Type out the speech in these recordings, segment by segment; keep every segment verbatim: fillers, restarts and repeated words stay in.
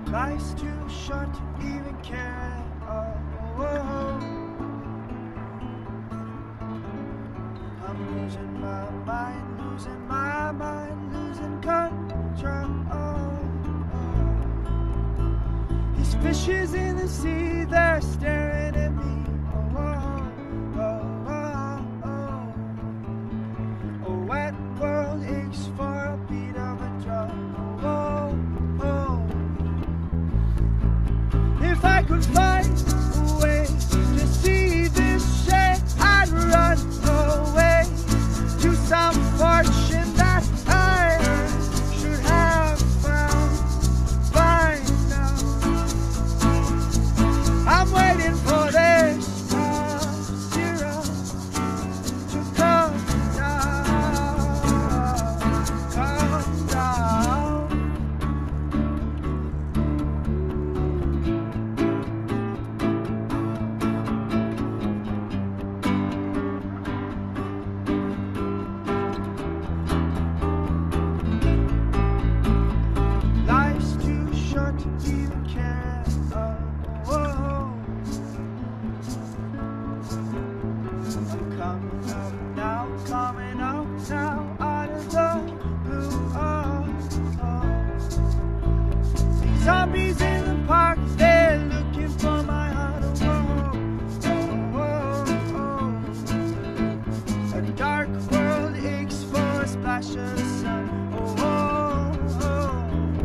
Life's too short to even care. Oh, oh, oh. I'm losing my mind, losing my mind, losing control. Oh, oh. These fishes in the sea, they're staring at me. Oh, oh, oh, oh, oh. A wet world aches for a beat of a drum. Oh, oh. If I could find a way to see this shade, I'd run away to some fortune that I should have found by now. I'm waiting for this zero to come down, come down. Life's too short to even care. Oh, oh. I'm coming up now, coming up now, out of the blue. Oh, oh. Zombies in the park, they're looking for my heart. Oh, oh, oh, oh. A dark world aches for a splash of the sun. Oh, oh, oh.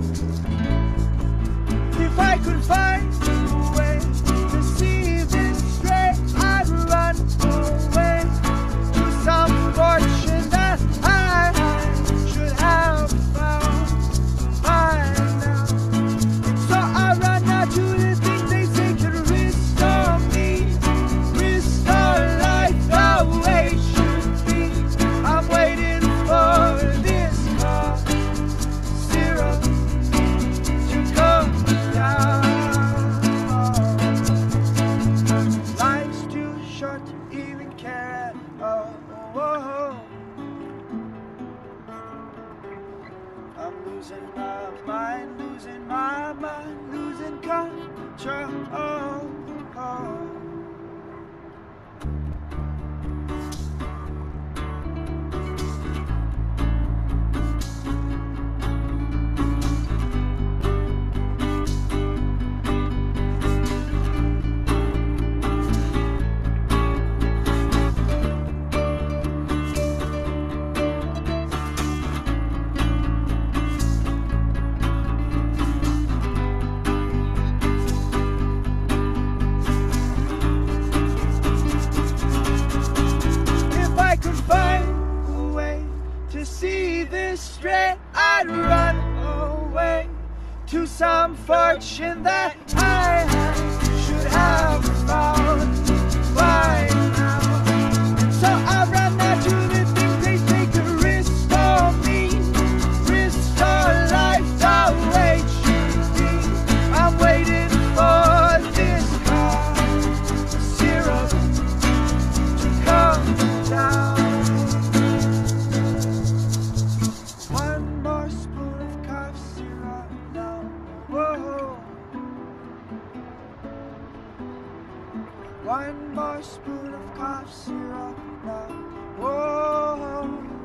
If I could find a way to see this straight, I'd run away to some fortune that I should have found by now. So I run out to the things they say could restore me, restore life the way it should be. I'm waiting for this car zero to come down. Life's too short to even care. Oh, oh, oh. I'm losing my mind, losing my mind, losing control. Oh, oh. If I could find a way to see this straight, I'd run away to some fortune that I should have found by now. So I run out to the things they say could restore me, restore life the way it should be. I'm waiting for this car zero to come down. One more spoon of cough syrup now. Whoa. One more spoon of cough syrup now. Whoa.